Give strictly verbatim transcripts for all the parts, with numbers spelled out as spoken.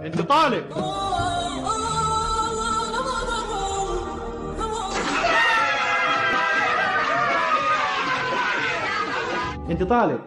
انت طالق. انت طالق.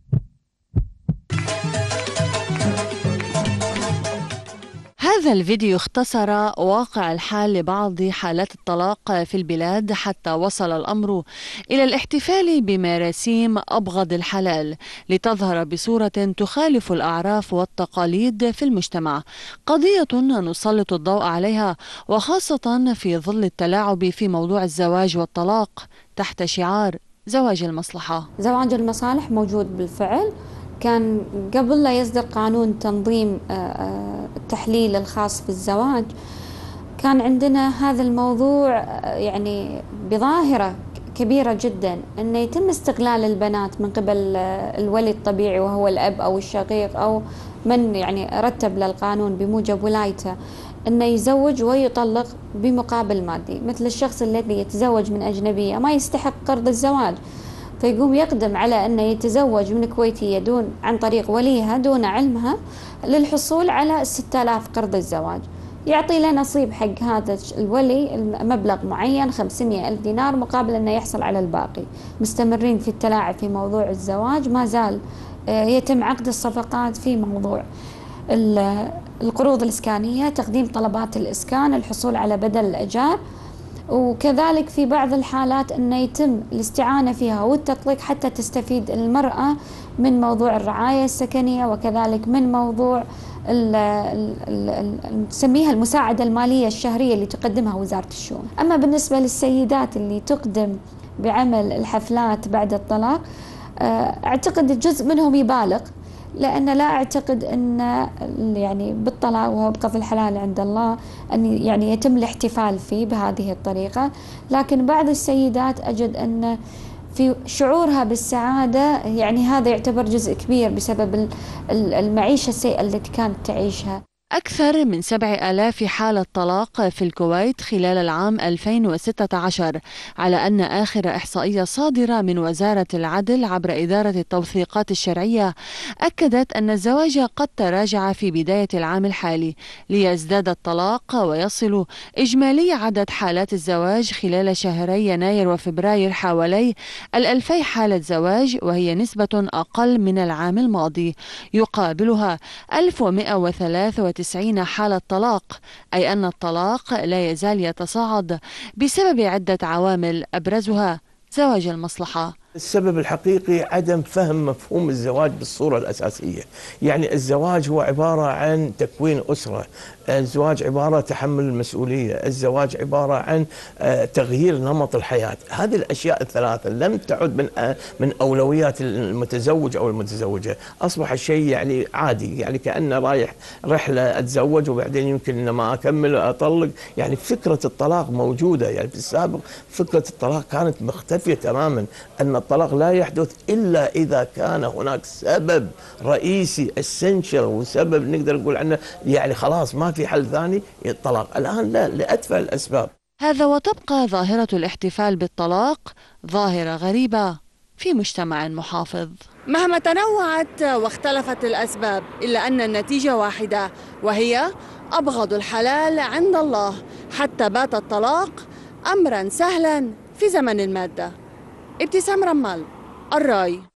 هذا الفيديو اختصر واقع الحال لبعض حالات الطلاق في البلاد حتى وصل الأمر إلى الاحتفال بمراسيم أبغض الحلال لتظهر بصورة تخالف الأعراف والتقاليد في المجتمع، قضية نسلط الضوء عليها وخاصة في ظل التلاعب في موضوع الزواج والطلاق تحت شعار زواج المصلحة. زواج المصالح موجود بالفعل، كان قبل لا يصدر قانون تنظيم التحليل الخاص بالزواج كان عندنا هذا الموضوع يعني بظاهرة كبيرة جدا، أنه يتم استغلال البنات من قبل الولي الطبيعي وهو الأب أو الشقيق أو من يعني رتب للقانون بموجب ولايته، أنه يزوج ويطلق بمقابل مادي، مثل الشخص الذي يتزوج من أجنبية ما يستحق قرض الزواج فيقوم يقدم على أنه يتزوج من كويتية دون عن طريق وليها دون علمها للحصول على ستة آلاف قرض الزواج، يعطي له نصيب حق هذا الولي مبلغ معين خمسمئة ألف دينار مقابل أنه يحصل على الباقي. مستمرين في التلاعب في موضوع الزواج، ما زال يتم عقد الصفقات في موضوع القروض الإسكانية، تقديم طلبات الإسكان، الحصول على بدل الإيجار، وكذلك في بعض الحالات أنه يتم الاستعانة فيها والتطليق حتى تستفيد المرأة من موضوع الرعاية السكنية وكذلك من موضوع نسميها المساعدة المالية الشهرية اللي تقدمها وزارة الشؤون. أما بالنسبة للسيدات اللي تقدم بعمل الحفلات بعد الطلاق، أعتقد جزء منهم يبالغ، لأن لا أعتقد أن يعني بالطلاق وهو بقضاء الحلال عند الله أن يعني يتم الاحتفال فيه بهذه الطريقة، لكن بعض السيدات أجد أن في شعورها بالسعادة يعني هذا يعتبر جزء كبير بسبب المعيشة السيئة التي كانت تعيشها. أكثر من سبع آلاف حالة طلاق في الكويت خلال العام ألفين وستة عشر، على أن آخر إحصائية صادرة من وزارة العدل عبر إدارة التوثيقات الشرعية أكدت أن الزواج قد تراجع في بداية العام الحالي ليزداد الطلاق ويصل إجمالي عدد حالات الزواج خلال شهري يناير وفبراير حوالي الألفي حالة زواج، وهي نسبة أقل من العام الماضي، يقابلها ألف ومئة وثلاثة وتسعين حالة طلاق، أي أن الطلاق لا يزال يتصاعد بسبب عدة عوامل أبرزها زواج المصلحة. السبب الحقيقي عدم فهم مفهوم الزواج بالصورة الأساسية، يعني الزواج هو عبارة عن تكوين أسرة، الزواج عبارة تحمل المسؤولية، الزواج عبارة عن تغيير نمط الحياة. هذه الأشياء الثلاثة لم تعد من من أولويات المتزوج أو المتزوجة، أصبح شيء يعني عادي، يعني كأنه رايح رحلة أتزوج وبعدين يمكن ما أكمل أطلق. يعني فكرة الطلاق موجودة، يعني في السابق فكرة الطلاق كانت مختفية تماما، أن الطلاق لا يحدث إلا إذا كان هناك سبب رئيسي essential وسبب نقدر نقول عنه يعني خلاص ما في حل ثاني الطلاق. الآن لا، لأتفه الأسباب. هذا وتبقى ظاهرة الاحتفال بالطلاق ظاهرة غريبة في مجتمع محافظ. مهما تنوعت واختلفت الأسباب إلا أن النتيجة واحدة، وهي أبغض الحلال عند الله، حتى بات الطلاق أمرا سهلا في زمن المادة. ابتسام رمال، الراي.